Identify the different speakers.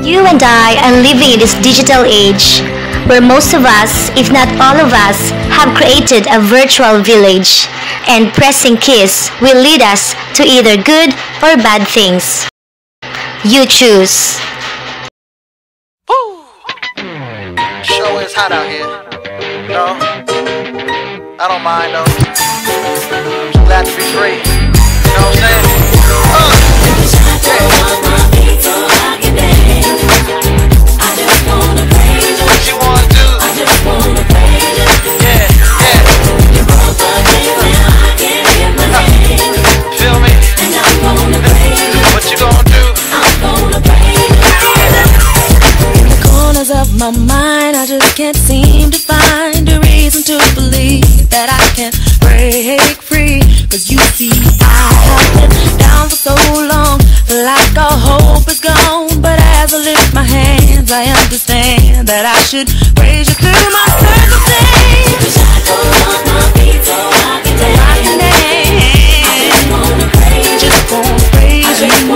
Speaker 1: You and I are living in this digital age where most of us, if not all of us, have created a virtual village, and pressing keys will lead us to either good or bad things. You choose.
Speaker 2: Woo! Show is hot out here. No, I don't mind though. I'm glad to be free. You know what I'm saying? What you wanna do? I just wanna praise you. Yeah, yeah. You broke the game when I can't hear my name. Feel me? And I'm gonna praise you. What you gonna do? I'm gonna praise you.
Speaker 3: In the corners of my mind, I just can't seem to find a reason to believe that I can break free. Cause you see, I have been down for so long, like all hope is gone. But as I lift my hands, I understand that I should praise you through my circumstance. Shackles on my feet so I can dance. I just wanna praise you. Just wanna praise you.